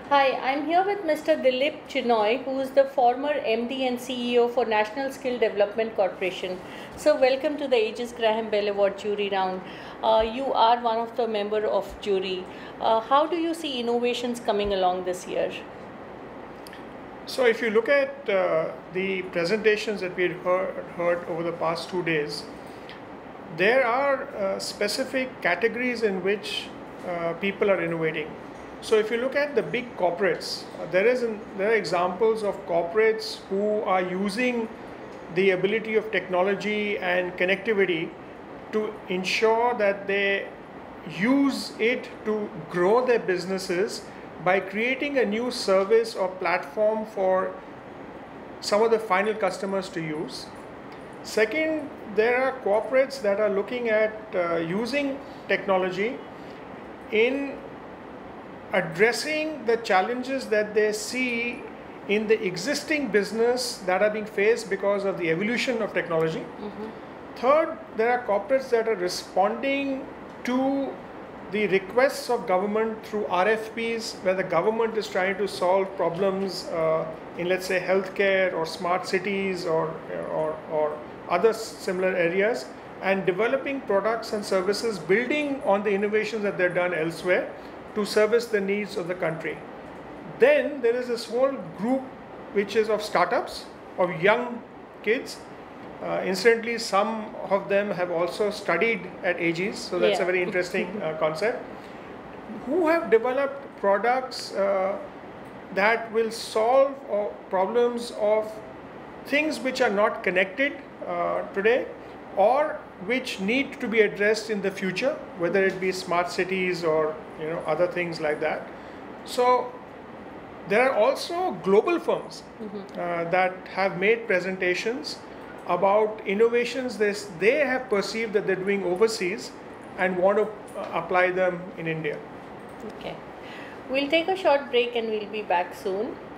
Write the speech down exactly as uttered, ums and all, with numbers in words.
Hi, I'm here with Mister Dilip Chenoy, who is the former M D and C E O for National Skill Development Corporation. So, welcome to the Aegis Graham Bell Award jury round. Uh, you are one of the member of jury. Uh, how do you see innovations coming along this year? So if you look at uh, the presentations that we had heard, heard over the past two days, there are uh, specific categories in which uh, people are innovating. So if you look at the big corporates, uh, there is an, there are examples of corporates who are using the ability of technology and connectivity to ensure that they use it to grow their businesses by creating a new service or platform for some of the final customers to use. Second, there are corporates that are looking at uh, using technology in addressing the challenges that they see in the existing business that are being faced because of the evolution of technology. Mm-hmm. Third, there are corporates that are responding to the requests of government through R F Ps, where the government is trying to solve problems uh, in, let's say, healthcare or smart cities or, or, or other similar areas, and developing products and services building on the innovations that they're done elsewhere to service the needs of the country. Then there is this whole group which is of startups, of young kids. Uh, incidentally, some of them have also studied at Aegis, so that's yeah. a very interesting uh, concept, who have developed products uh, that will solve uh, problems of things which are not connected uh, today or which need to be addressed in the future, whether it be smart cities or you know other things like that. So there are also global firms mm-hmm. uh, that have made presentations about innovations this they have perceived that they're doing overseas and want to uh, apply them in India. Okay. We'll take a short break and we'll be back soon.